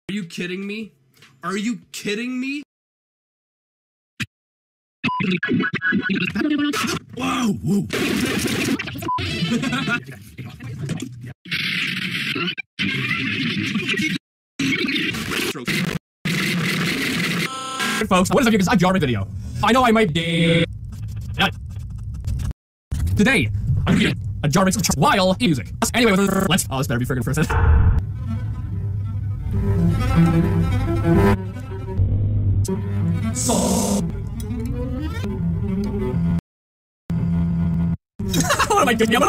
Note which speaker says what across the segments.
Speaker 1: Are you kidding me? Are you kidding me? Whoa! Whoa!
Speaker 2: Folks, what is up, you guys? I'm Jarman Video. I know I might be... Today, I'm getting a Jarman while music. Anyway, let's... Oh, this better be friggin' first. So... What am I doing?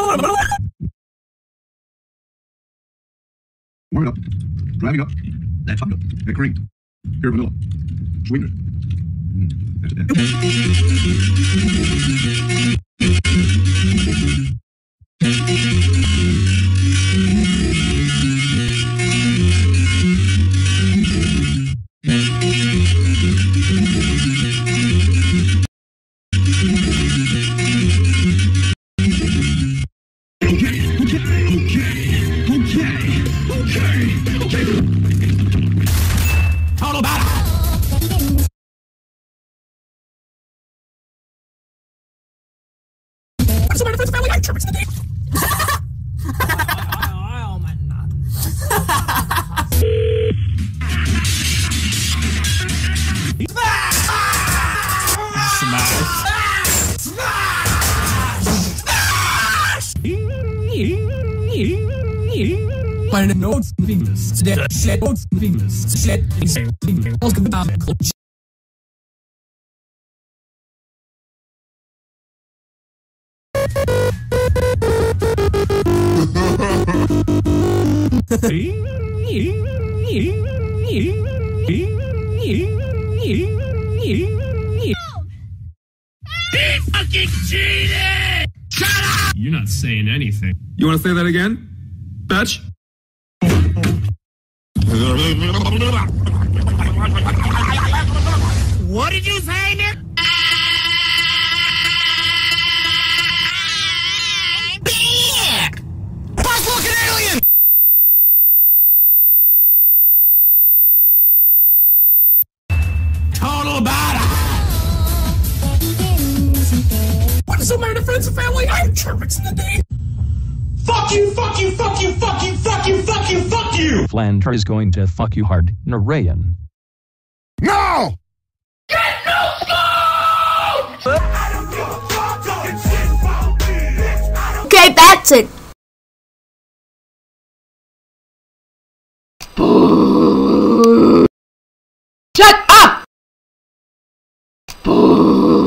Speaker 3: Warming up, driving up, that's up, and cream. Here, vanilla. Sweetener. That's it.
Speaker 2: Total battle! So my friends family, I'm Jarman today. Meine Notes Venus, der Notes Venus,
Speaker 1: He fucking cheated! Shut up!
Speaker 4: You're not saying anything.
Speaker 3: You want to say that again? Batch?
Speaker 1: What did you say, Nick? Big! Fuck-looking alien!
Speaker 2: total battle! What is up, my friends and family? I'm Jarman today.
Speaker 1: Fuck you, fuck you, fuck you, fuck you, fuck you, fuck you, fuck you!
Speaker 5: Flandre is going to fuck you hard, Narayan.
Speaker 3: No!
Speaker 1: Get no phone!
Speaker 6: Okay, that's it. Shut up!